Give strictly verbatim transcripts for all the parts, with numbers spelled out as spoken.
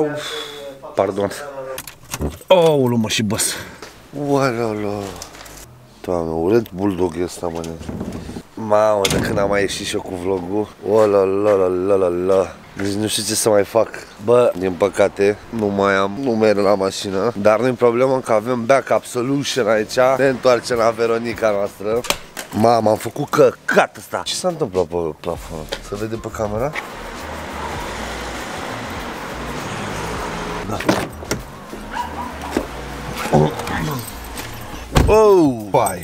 Oh, pardon. Oh, mă și băs. Ualala. Doamne, urât bulldog ăsta, mă. Mamă, de când am mai ieșit și eu cu vlogul. Ualala. Deci nu știu ce să mai fac. Bă, din păcate, nu mai am numere la mașină. Dar nu-i problemă că avem backup solution aici. Ne întoarcem la Veronica noastră. Mamă, am făcut căcat ăsta. Ce s-a întâmplat pe plafon? Să vede pe camera? Da. Oh, pai.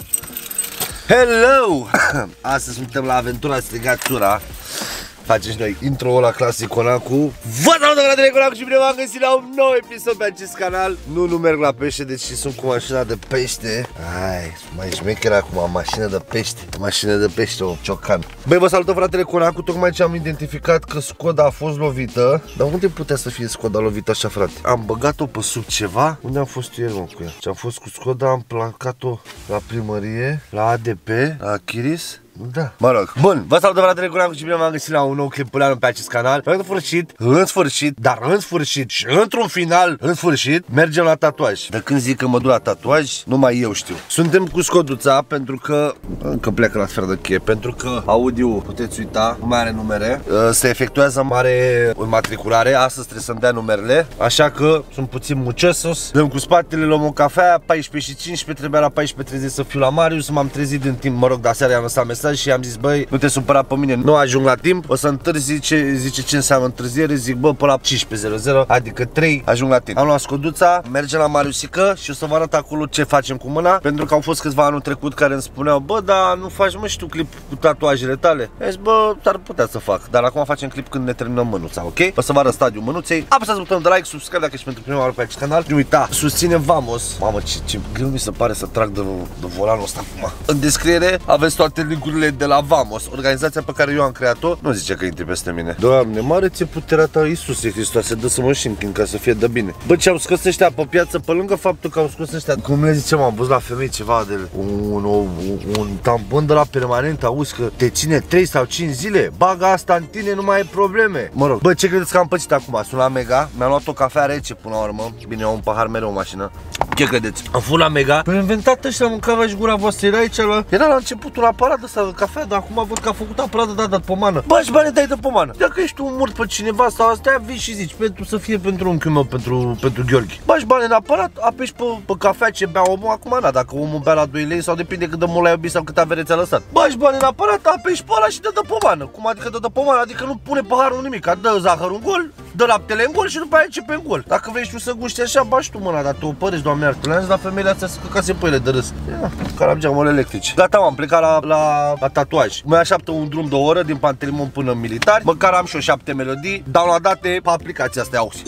Hello! Astăzi suntem la aventura strigatura. Facem și noi intro-ul la clasic Conacu. Vă salut, fratele Conacu, și bine v-am găsit la un nou episod pe acest canal. Nu, nu merg la pește, deci sunt cu mașina de pește. Hai, mai șmecher acum, mașină de pește. Mașină de pește, o ciocan. Băi, vă salut, fratele Conacu. Tocmai ce am identificat că Skoda a fost lovită. Dar unde putea să fie Skoda lovită așa, frate? Am băgat-o pe sub ceva. Unde am fost eu, mă, cu ea? Ce am fost cu Skoda, am placat-o la primărie, la A D P, la Achiris. Da. Mă rog. Bun, vă salut, fratele Conacu, și bine v-am găsit la un nou clip pe acest canal. În sfârșit, în sfârșit, dar în sfârșit și într-un final, în sfârșit, mergem la tatuaj. De când zic că mă duc la tatuaj, numai eu știu. Suntem cu Scoduța pentru că încă pleacă la sfert de cheie, pentru că audio, puteți uita, nu mai are numere. Se efectuează mare înmatriculare, astăzi trebuie să-mi dea numerele, așa că sunt puțin mucesos. Dăm cu spatele, luăm o cafea, paisprezece și cincisprezece, trebuia la paisprezece treizeci să fiu la Marius, m-am trezit în timp, mă rog, de aseară i-am lăsat mesaj și am zis, băi, nu te supăra pe mine, nu ajung la timp, o să întârzi. Ce zice ce înseamnă întârziere? Zic, bă, până la cincisprezece zero zero, adică trei, ajung la timp. Am luat Scoduța, mergem la Mariusică și o să vă arăt acolo ce facem cu mâna, pentru că au fost câțiva anul trecut care îmi spuneau, bă, dar nu faci, mă, și tu clip cu tatuajele tale? I-am zis, bă, ar putea să fac, dar acum facem clip când ne terminăm mânuța, ok? O să vă arăt stadiul mânuței. Apăsați butonul de like, subscribe dacă ești pentru prima oară pe acest canal. Nu uita, susținem Vamos. Mamă, ce, ce greu mi se pare să trag de, de volanul ăsta acum. În descriere aveți toate linkurile de la Vamos, organizația pe care eu am creat-o. Nu zice că intri peste mine. Doamne, mare-ți puterea ta, Iisuse Hristoase, dă să mă șinchim ca să fie de bine. Bă, ce au scos ăștia pe piață, pe lângă faptul că au scos ăștia, cum le zicem, am văzut la femei ceva de un, un, un tampon de la permanent, auzi că te ține trei sau cinci zile, baga asta în tine, nu mai ai probleme. Mă rog, bă, ce credeți că am pățit acum? Sunt la Mega, mi-am luat o cafea rece până la urmă. Bine, eu am un pahar mereu în mașină. Ce credeți? Am fost la Mega, păi inventat ăștia, mâncava și gura voastră, era aici la... Era la începutul aparat ăsta de cafea, dar acum văd că a făcut aparat de dat de pomană. Bă, și bani dai de pomană. Dacă ești un murt pe cineva sau astea, vii și zici, pentru să fie pentru unchiul meu, pentru, pentru Gheorghe. Bă, și bani în aparat, apeși pe, pe cafea ce bea omul, acum na, dacă omul bea la doi lei sau depinde cât de mult l-ai iubit sau cât avere ți-a lăsat. Bă, și bani în aparat, apeși pe ăla și dă de pomană. Cum adică dă de pomană? Adică nu pune paharul nimic, dă zahărul în gol, dă laptele în gol și după aia începe în gol. Dacă vrei tu să guști așa, bași tu mâna, dar tu o părești, Doamne iartă, le-am zis la femeile astea să căcase pe ele de râs. Ia, carabgeamul electrici. Gata, am plecat la, la, la tatuaj. Mai așteaptă un drum de o oră din Pantelimon până în Militari. Măcar am și o șapte melodii downloadate pe aplicația asta, auzi.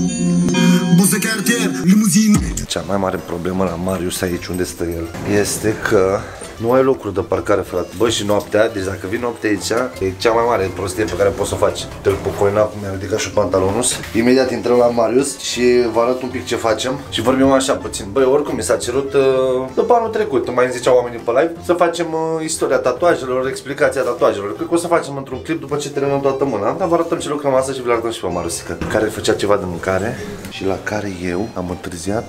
Cea mai mare problemă la Marius aici unde stă el este că nu ai locuri de parcare, frate. Bă, și noaptea, deci dacă vii noaptea aici, e cea mai mare prostie pe care poți să o faci. Te-l pocoina, cum mi-am ridicat și pantalonul. Imediat intrăm la Marius și vă arăt un pic ce facem și vorbim așa puțin. Băi, oricum mi s-a cerut, uh, după anul trecut, mai ziceau oamenii pe live, să facem uh, istoria tatuajelor, explicația tatuajelor. Cred că o să facem într-un clip după ce terminăm toată mâna. Dar vă arătăm ce lucrăm astăzi și vă arătăm și pe Mariusică, care făcea ceva de mâncare și la care eu am întârziat.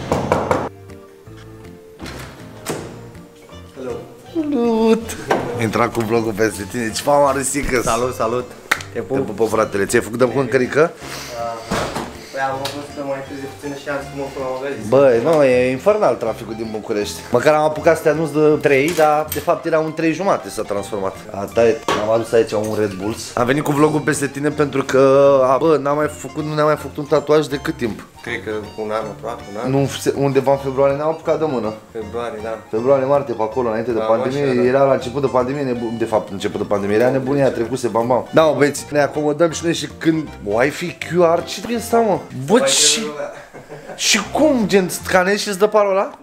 Salut! Intrat cu vlogul peste tine, ce fac, Mariusică? Salut, salut! Te pup! Te pupă, fratele, ți-ai făcut de mâncărică? Păi am avut să mai târzi puțin și am zis că mă până la magazin. Băi, nu, e infernal traficul din București. Măcar am apucat să te anunț de trei, dar de fapt era un trei jumate s-a transformat. Ata e, am adus aici un Red Bulls. Am venit cu vlogul peste tine pentru că, a, bă, n-am mai făcut, nu ne-am mai făcut un tatuaj de cât timp? Cred că un an aproape, un an. Nu, undeva în februarie ne-am apucat de mână. Februarie, da. Februarie, martie, pe acolo, înainte de da, pandemie, așa, da. Era la început de pandemie, nebun, de fapt, început de pandemie, era nebunia, trecuse, bam, bam. Da, mă, băieți, ne acomodăm și noi și când Wi-Fi Q R, ce trebuie să mă? Bă, și... Și cum, gen, scanezi și îți dă parola? Da, da, da.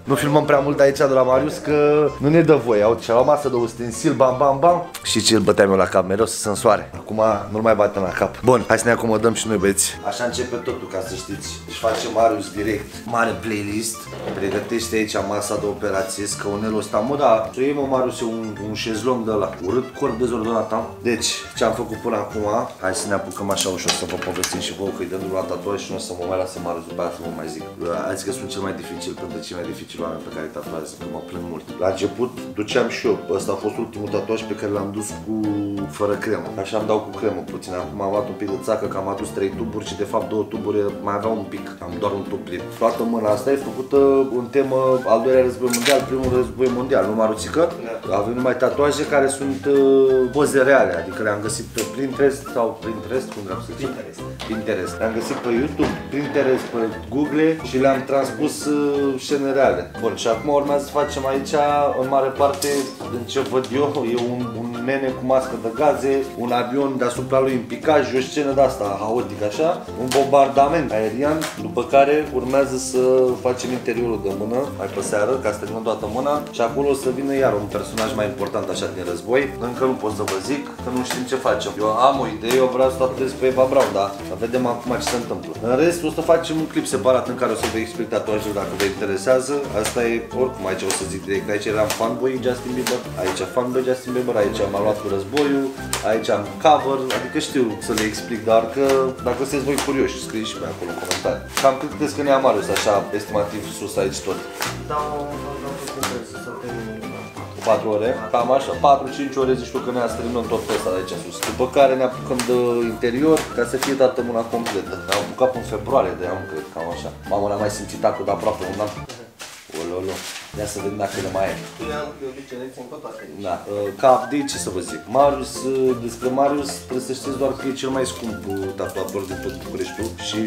nu filmăm prea mult aici de la Marius, că nu ne dă voie. Uite, și-a luat masă de ustensil, bam, bam, bam. Și ce îl băteam eu la cap, mereu să se însoare. Acum nu mai batem la cap. Bun, hai să ne acomodăm și noi, băieți. Așa începe totul, ca să știți. Își face Marius direct mare playlist. Pregătește aici masa de operație, scaunelul ăsta. Mă, da, să iei, mă, Marius, un, un șezlong de ăla. Urât, corp dezordonat am. Deci, ce am făcut până acum, hai să ne apucăm așa ușor să vă povestim și vouă, că-i dă la tatuaj și nu o să mă mai lase Marius, după aia să vă mai zic. Azi că sunt cel mai dificil pentru cei mai dificili oameni pe care tatuează, că mă plâng mult. La început duceam și eu, ăsta a fost ultimul tatuaj pe care l-am dus cu fără cremă. Așa am dau cu cremă puțin. Acum am luat un pic de țacă, că am adus trei tuburi și de fapt două tuburi mai aveau un pic. Am doar un tub plin. Toată mâna asta e făcută în temă al doilea război mondial, primul război mondial, nu, Maruțică? Da. Avem numai tatuaje care sunt uh, poze reale, adică le-am găsit pe Pinterest sau Pinterest, cum vreau să zic? Pinterest. Pinterest. Le-am găsit pe YouTube, Pinterest, pe Google și le-am transpus uh, scene reale. Bun, și acum urmează să facem aici, în mare parte, din ce văd eu, e un, un nene cu mască de gaze, un avion deasupra lui în picaj, o scenă de asta haotică așa, un bombardament aerian, după care urmează să facem interiorul de mână, mai pe seară, ca să terminăm toată mâna, și acolo o să vină iar un personaj mai important așa din război. Încă nu pot să vă zic, că nu știm ce facem. Eu am o idee, eu vreau să tatuez pe Eva Braun, da? Să vedem acum ce se întâmplă. În rest, o să facem un clip separat în care o să vă explic tatuajul dacă vă interesează. Asta e, oricum, aici o să zic direct, aici eram fanboy Justin Bieber, aici fanboy Justin Bieber, aici m-am luat cu războiul, aici am cover, adică știu să le explic, dar că dacă sunteți voi curioși, scrieți și pe acolo în comentarii. Cam cât credeți că ne-am Marius așa, estimativ sus aici tot? Dau, dau puțin să termin. patru ore, cam așa, patru cinci ore zici tu că ne terminăm tot ăsta de aici sus. După care ne apucăm de interior ca să fie dată mâna completă. Ne-am apucat în februarie de am, cred, cam așa. Mamă, n-am mai simțit acul de aproape un an. Ololo. Ia să vedem dacă le mai e. Eu de ce le țin pe toate. Da, ca update ce să vă zic. Marius, despre Marius trebuie să știți doar că e cel mai scump tatuator din tot Bucureștiul și...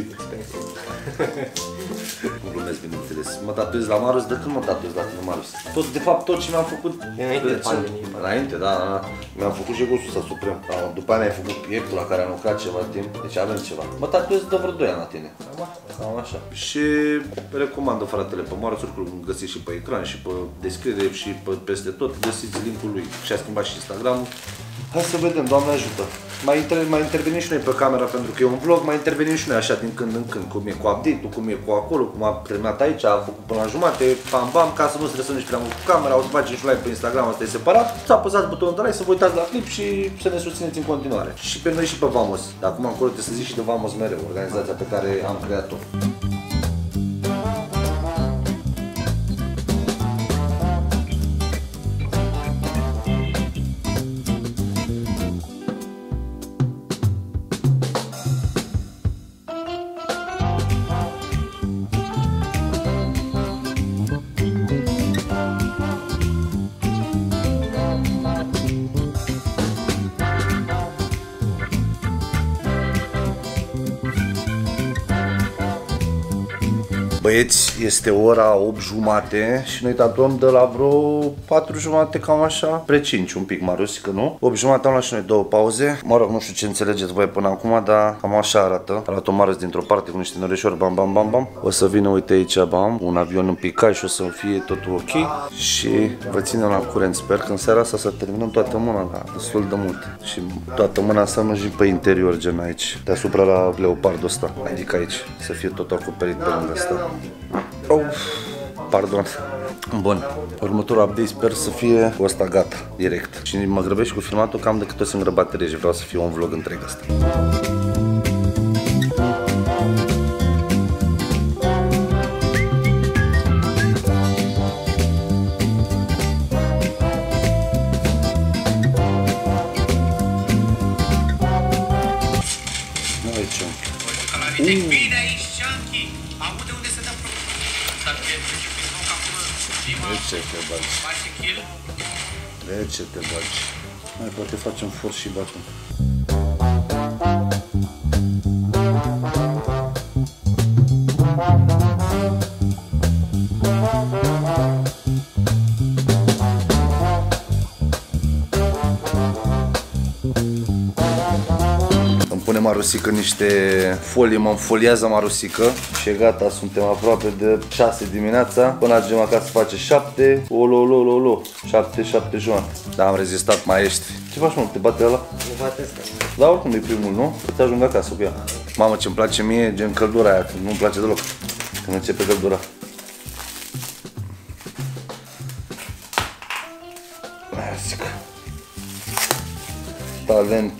Nu glumesc, bineînțeles. Mă tatuez la Marius, de când mă tatuez la tine, Marius? Tot, de fapt, tot ce mi-am făcut... Înainte de pandemie. Înainte, da, da. Mi-am făcut și gosul ăsta suprem. Da, după aia mi-ai făcut pieptul la care am lucrat ceva timp, deci avem ceva. Mă tatuez de vreo doi ani la tine. Cam așa. Și recomandă fratele pe Marius, oricum îl găsiți și pe ecran și pe descriere și pe, peste tot. Găsiți linkul lui și a schimbat și Instagram-ul. Hai să vedem, Doamne ajută. Mai, inter mai intervenim și noi pe camera pentru că e un vlog, mai intervenim și noi așa din când în când, cum e cu update-ul, cum e cu acolo, cum a terminat aici, a făcut până la jumate, bam bam, ca să nu stresăm nici prea mult cu camera, o să facem și live pe Instagram, asta e separat, să apăsați butonul de like, să vă uitați la clip și să ne susțineți în continuare. Și pe noi și pe Vamos. De acum încolo trebuie să zic și de Vamos mereu, organizația pe care am creat-o. Băieți, este ora opt jumate și noi tatuăm de la vreo patru jumate, cam așa, spre cinci un pic, Marius, că nu? opt jumate am luat și noi două pauze. Mă rog, nu știu ce înțelegeți voi până acum, dar cam așa arată. A luat-o Marius dintr-o parte cu niște norișori, bam, bam, bam, bam. O să vină, uite aici, bam, un avion în picaj și o să fie totul ok. Și vă ținem la curent, sper că în seara asta să terminăm toată mâna, da, destul de mult. Și toată mâna asta nu și pe interior, gen aici, deasupra la leopardul ăsta, adică aici, să fie tot acoperit pe lângă asta. Oh, pardon. Bun, următorul update sper să fie cu ăsta gata, direct. Și mă grăbesc cu filmatul cam decât o singură baterie și vreau să fie un vlog întreg ăsta. De ce te bagi? De ce te bagi? Mai poate facem for și batem. Îmi pune Marius Marusică niște folii, mă înfoliază Marusică și e gata, suntem aproape de șase dimineața. Până ajungem acasă face șapte, olo, olo, olo, olo, șapte, șapte jumate. Da, am rezistat, maestri. Ce faci, mă? Te bate ăla? Nu bate asta. Da, oricum e primul, nu? Te ajung acasă cu ea. Mamă, ce-mi place mie, gen căldura aia, nu-mi place deloc când începe căldura. Marusică. Talent.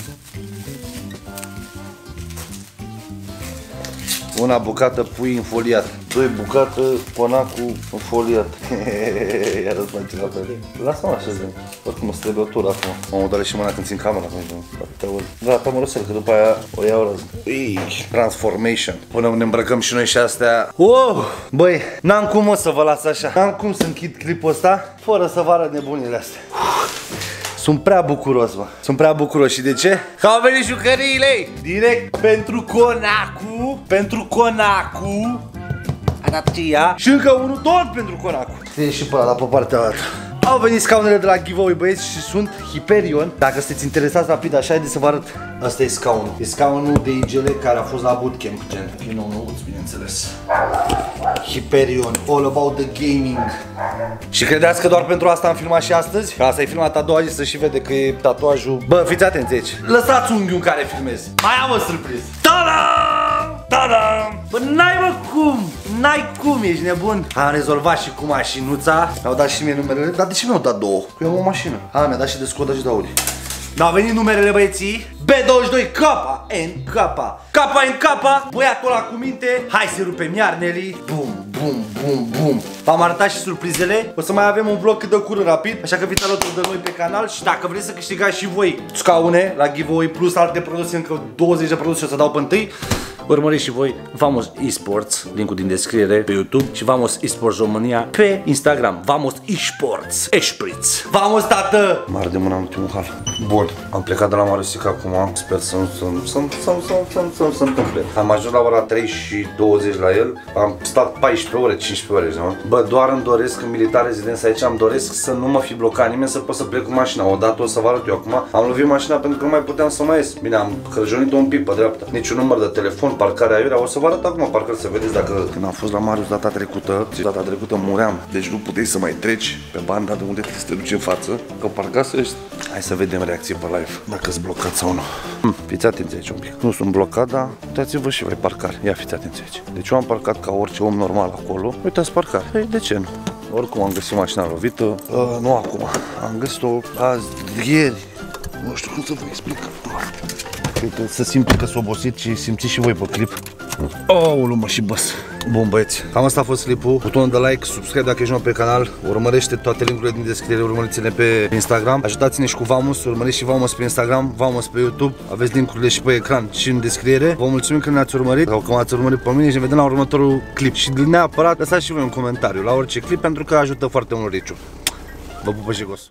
Una bucată pui înfoliat. Doi bucată conacul înfoliat. Iar îți mai ceva pe el. Lasă-mă așa zi. Oricum o să trebuie o tură acum. Mă doare și mâna când țin camera. Gata, mă răsel, că după aia o iau rază. Transformation. Până ne îmbrăcăm și noi și astea. Oh! Băi, n-am cum o să vă las așa. N-am cum să închid clipul ăsta fără să vă arăt nebunile astea. Sunt prea bucuros, mă. Sunt prea bucuros. Și de ce? Că au venit jucăriile! Direct pentru Conacu. Pentru Conacu. A dat și ea. Și încă unul tot pentru Conacu. Știi și pe ăla, pe partea altă. Au venit scaunele de la giveaway, băieți, și sunt Hyperion. Dacă sunteți interesați rapid, așa, haideți să vă arăt. Asta e scaunul. E scaunul de I G L care a fost la bootcamp, gen. E nou nouț, bineînțeles. Hyperion, all about the gaming. Și credeți că doar pentru asta am filmat și astăzi? Că asta e filmat a doua zi, să și vede că e tatuajul. Bă, fiți atenți aici. Lăsați unghiul în care filmez. Mai am o surpriză. Ta-da! Ta-da! Bă, n-ai mă cum! N-ai cum, ești nebun? Am rezolvat și cu mașinuța. Mi-au dat și mie numerele. Dar de ce mi-au dat două? Că eu am o mașină. A, mi-a dat și de Skoda și de Audi. Au venit numerele, băieții. B douăzeci și doi K N K K N K. Băiatul ăla cu minte. Hai să rupem iarnelii. Bum, bum, bum, bum. V-am arătat și surprizele. O să mai avem un vlog cât de curând rapid. Așa că fiți alături de noi pe canal. Și dacă vreți să câștigați și voi scaune la giveaway plus alte produse, încă douăzeci de produse o să dau pe întâi, urmăriți și voi Vamos Esports, linkul din descriere pe YouTube, și Vamos Esports România pe Instagram. Vamos Esports Eșpriț. Vamos, tată! Mare de mână în ultimul hal. Bun, am plecat de la Marusică acum. Sper să nu se întâmple. Am ajuns la ora trei și douăzeci la el. Am stat paisprezece ore, cincisprezece ore, nu? Bă, doar îmi doresc, în militar rezidență aici, îmi doresc să nu mă fi blocat nimeni, să pot să plec cu mașina. Odată o să vă arăt eu acum. Am lovit mașina pentru că nu mai puteam să mai ies. Bine, am cărjonit-o un pic pe dreapta. Niciun număr de telefon, parcarea aiurea. O să vă arăt acum parcarea, să vedeți dacă... Când am fost la Marius data trecută, data trecută muream. Deci nu puteai să mai treci pe banda de unde trebuie să te duci în față, că parcase ești. Hai să vedem reacție pe live, dacă sunt blocat sau nu. Hm, fiți atenți aici un pic. Nu sunt blocat, dar uitați-vă și voi parcare. Ia fiți atenți aici. Deci eu am parcat ca orice om normal acolo. Uitați parcare. Păi, de ce nu? Oricum am găsit mașina lovită. Uh, nu acum. Am găsit-o azi, ieri. Nu știu cum să vă explic. Cred că să simți că s-a obosit și simțiți și voi pe clip. Oh, mă și băs. Bun, băieți, cam asta a fost clipul. Butonul de like, subscribe dacă ești nou pe canal. Urmărește toate linkurile din descriere, urmăriți-ne pe Instagram. Ajutați-ne și cu Vamos, urmăriți și Vamos pe Instagram, Vamos pe YouTube. Aveți linkurile și pe ecran și în descriere. Vă mulțumim că ne-ați urmărit sau că m-ați urmărit pe mine și ne vedem la următorul clip. Și neapărat lăsați și voi un comentariu la orice clip, pentru că ajută foarte mult Riciu. Vă pupă și gos.